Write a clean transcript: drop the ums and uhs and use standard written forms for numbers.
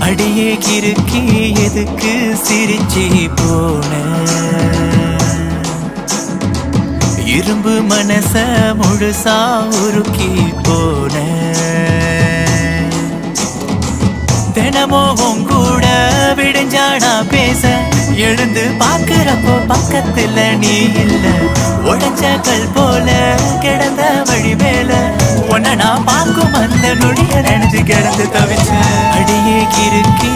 அடியே கிறுக்கி எதுக்கு சிரிச்சி போன இரும்பு மனச முழுசா உருக்கி போன தினமும் கூட விடுஞ்சாடா பேச எழுந்து பாக்குறப்போ பக்கத்துல நீ இல்ல உடைஞ்ச கல் போல கிடந்த வழி மேல உன்ன நான் பார்க்கும் அந்த நொடிய நினைச்சு கிடந்து தவிச்ச அடியே கிறுக்கி